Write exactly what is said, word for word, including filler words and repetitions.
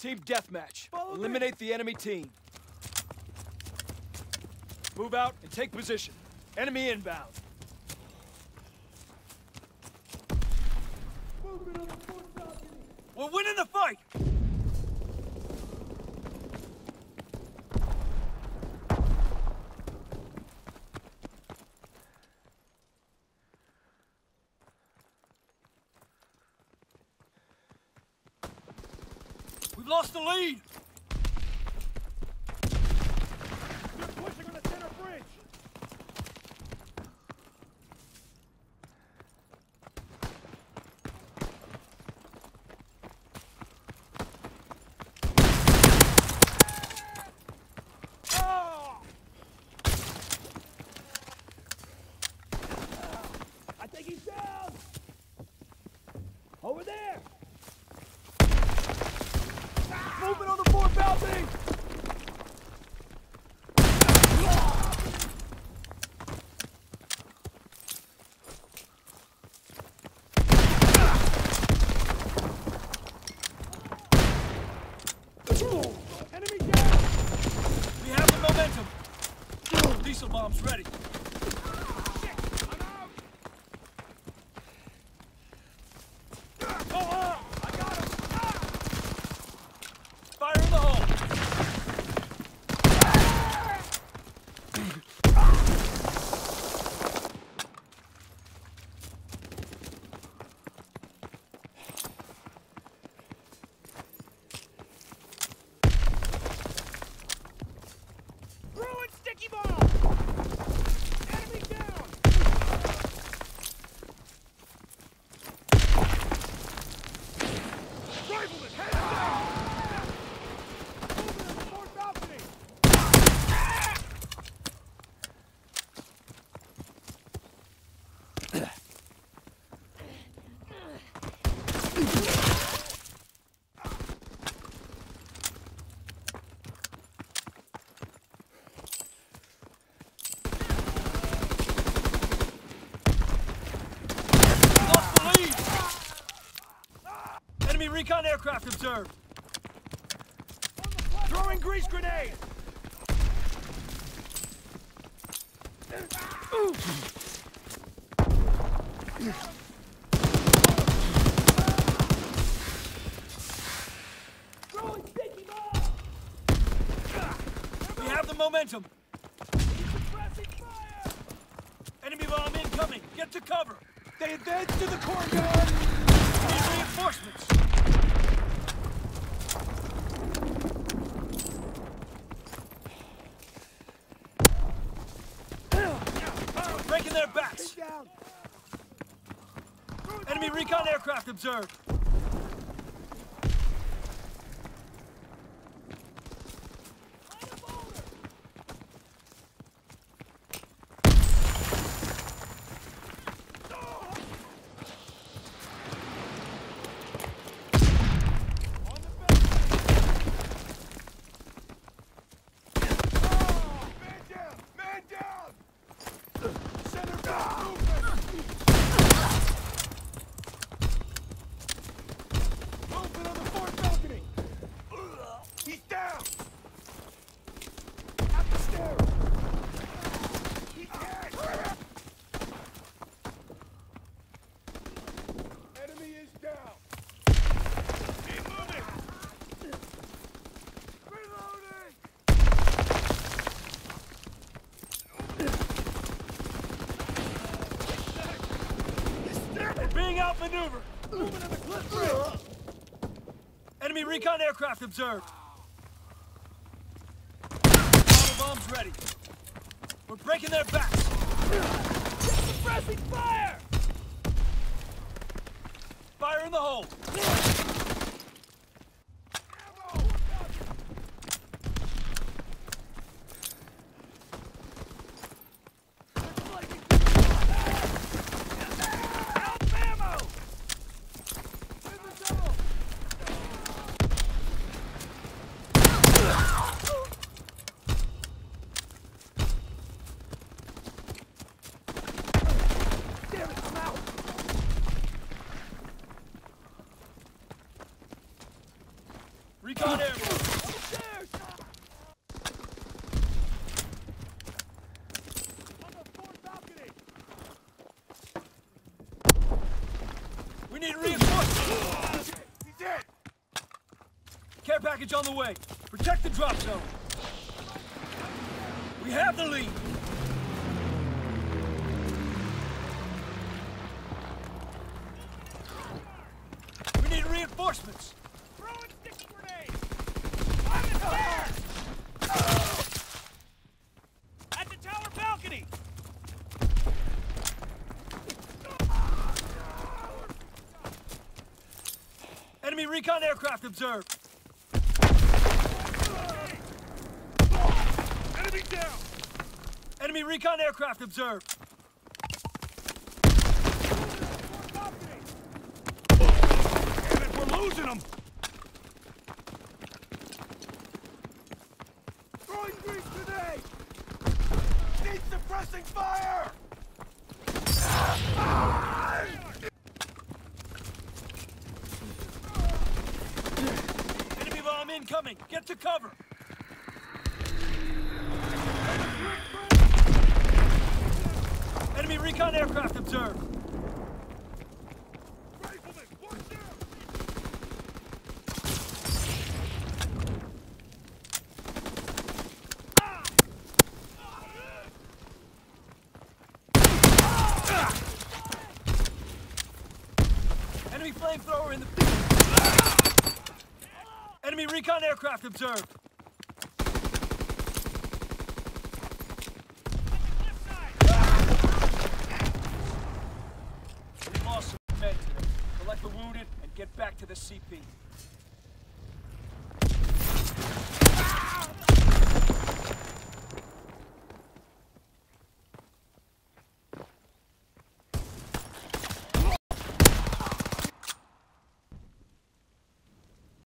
Team deathmatch. Eliminate the enemy team. Move out and take position. Enemy inbound. We're winning the fight! We've lost the lead! They're pushing on the center bridge! Oh! I think he's down! Over there! Movement on the fourth balcony! Enemy down! We have the momentum! Diesel bombs ready! Recon aircraft observed. Throwing grease grenade. Throwing sticky bomb. We have the momentum. Suppressing fire. Enemy bomb incoming. Get to cover. They advance to the courtyard. Need reinforcements. Breaking their backs. Enemy recon aircraft observed. Being outmaneuvered! Moving to the cliff bridge! Enemy recon aircraft observed! Auto bombs ready! We're breaking their backs! Suppressing fire! Fire in the hole! recon airborne. Upstairs! On the fourth balcony! We need reinforcements! He's dead! Care package on the way. Protect the drop zone. We have the lead. We need reinforcements. Throwing sticky grenades. On the stairs. At the tower balcony. Enemy recon aircraft observed. Enemy down! Enemy recon aircraft observed. Damn it, we're losing them! Throwing grease grenade! Need suppressing fire! Enemy bomb incoming! Get to cover! Enemy recon aircraft observed. Rifleman, watch out! Ah! Ah! Enemy flamethrower in the field. Enemy recon aircraft observed. Collect the wounded and get back to the C P.